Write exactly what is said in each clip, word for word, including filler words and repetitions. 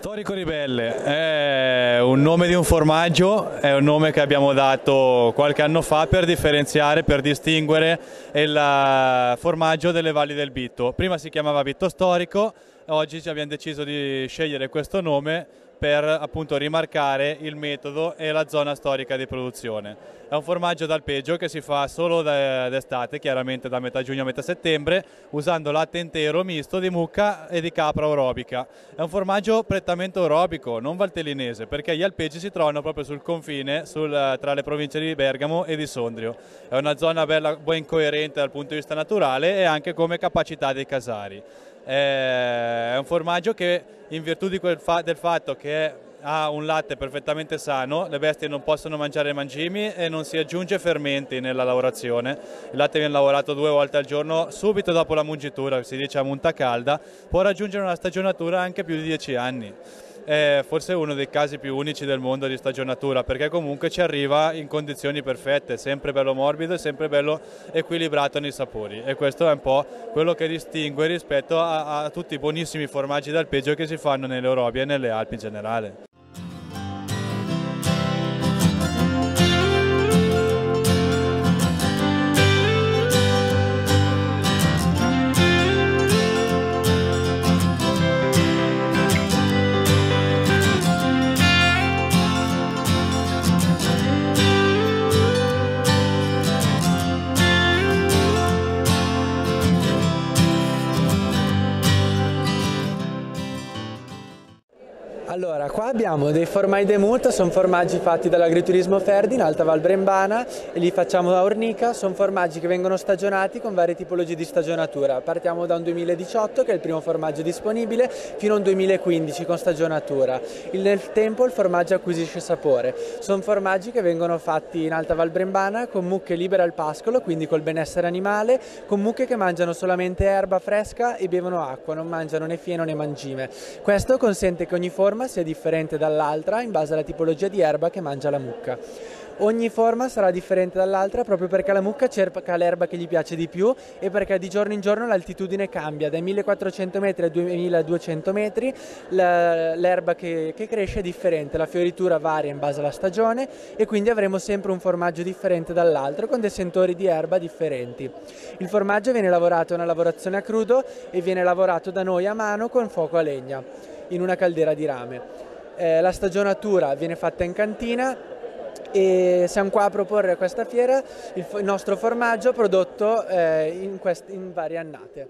Storico Ribelle è un nome di un formaggio, è un nome che abbiamo dato qualche anno fa per differenziare, per distinguere il formaggio delle valli del Bitto. Prima si chiamava Bitto Storico, oggi abbiamo deciso di scegliere questo nome per appunto rimarcare il metodo e la zona storica di produzione. È un formaggio d'alpeggio che si fa solo d'estate, chiaramente da metà giugno a metà settembre, usando latte intero misto di mucca e di capra orobica. È un formaggio prettamente orobico, non valtellinese, perché gli alpeggi si trovano proprio sul confine sul, tra le province di Bergamo e di Sondrio. È una zona bella, ben coerente dal punto di vista naturale e anche come capacità dei casari. È un formaggio che, in virtù di quel fa del fatto che ha un latte perfettamente sano, le bestie non possono mangiare mangimi e non si aggiunge fermenti nella lavorazione. Il latte viene lavorato due volte al giorno subito dopo la mungitura, si dice a munta calda, può raggiungere una stagionatura anche più di dieci anni. È forse uno dei casi più unici del mondo di stagionatura, perché comunque ci arriva in condizioni perfette, sempre bello morbido e sempre bello equilibrato nei sapori, e questo è un po' quello che distingue rispetto a, a tutti i buonissimi formaggi d'alpeggio che si fanno nelle Orobie e nelle Alpi in generale. Allora, qua abbiamo dei formai Demut, sono formaggi fatti dall'agriturismo Ferdi in Alta Val Brembana e li facciamo a Ornica. Sono formaggi che vengono stagionati con varie tipologie di stagionatura. Partiamo da un duemiladiciotto, che è il primo formaggio disponibile, fino a un duemilaquindici con stagionatura. Il, nel tempo il formaggio acquisisce sapore. Sono formaggi che vengono fatti in Alta Val Brembana con mucche libere al pascolo, quindi col benessere animale, con mucche che mangiano solamente erba fresca e bevono acqua, non mangiano né fieno né mangime. Questo consente che ogni forma sia differente dall'altra in base alla tipologia di erba che mangia la mucca. Ogni forma sarà differente dall'altra proprio perché la mucca cerca l'erba che gli piace di più e perché di giorno in giorno l'altitudine cambia, dai millequattrocento metri ai duemiladuecento metri l'erba che, che cresce è differente, la fioritura varia in base alla stagione e quindi avremo sempre un formaggio differente dall'altro con dei sentori di erba differenti. Il formaggio viene lavorato, è una lavorazione a crudo e viene lavorato da noi a mano con fuoco a legna in una caldera di rame. Eh, la stagionatura viene fatta in cantina e siamo qua a proporre a questa fiera il, il nostro formaggio prodotto eh, in, in varie annate.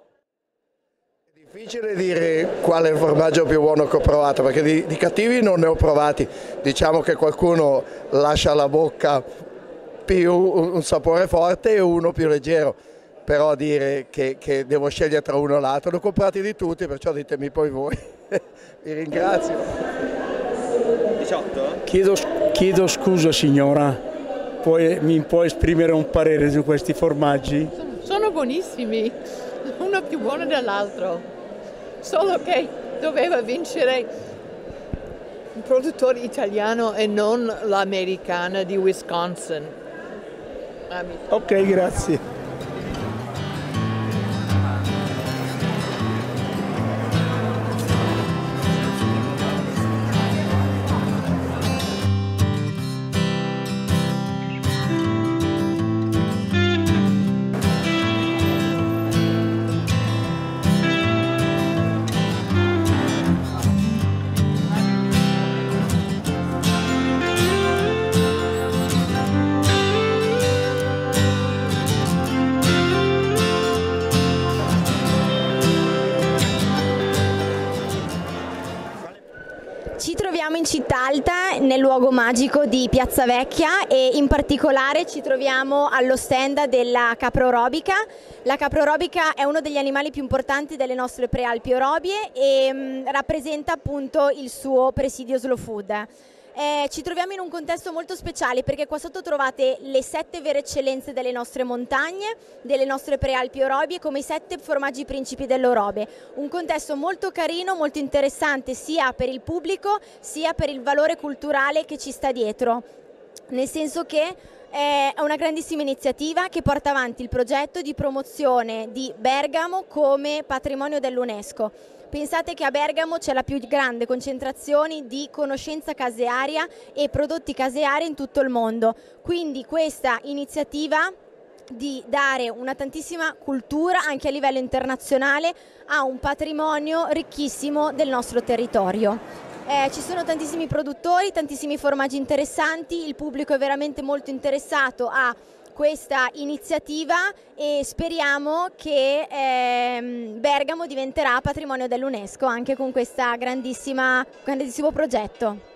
È difficile dire qual è il formaggio più buono che ho provato, perché di, di cattivi non ne ho provati. Diciamo che qualcuno lascia alla bocca più un sapore forte e uno più leggero. Però dire che, che devo scegliere tra uno e l'altro, ne ho comprati di tutti, perciò ditemi poi voi. Vi ringrazio. diciotto? Chiedo, chiedo scusa signora, Puoi, mi può esprimere un parere su questi formaggi? Sono, sono buonissimi, uno più buono dell'altro, solo che doveva vincere un produttore italiano e non l'americana di Wisconsin. Ok, grazie. Ci troviamo in Città Alta, nel luogo magico di Piazza Vecchia, e in particolare ci troviamo allo stand della capra orobica. La capra orobica è uno degli animali più importanti delle nostre prealpi orobie e mh, rappresenta appunto il suo presidio slow food. Eh, ci troviamo in un contesto molto speciale perché qua sotto trovate le sette vere eccellenze delle nostre montagne, delle nostre prealpi orobie, come i sette formaggi principi dell'Orobie. Un contesto molto carino, molto interessante sia per il pubblico sia per il valore culturale che ci sta dietro, nel senso che È una grandissima iniziativa che porta avanti il progetto di promozione di Bergamo come patrimonio dell'UNESCO. Pensate che a Bergamo c'è la più grande concentrazione di conoscenza casearia e prodotti caseari in tutto il mondo, quindi questa iniziativa di dare una tantissima cultura anche a livello internazionale a un patrimonio ricchissimo del nostro territorio. Eh, ci sono tantissimi produttori, tantissimi formaggi interessanti, il pubblico è veramente molto interessato a questa iniziativa e speriamo che ehm, Bergamo diventerà patrimonio dell'UNESCO anche con questo grandissimo progetto.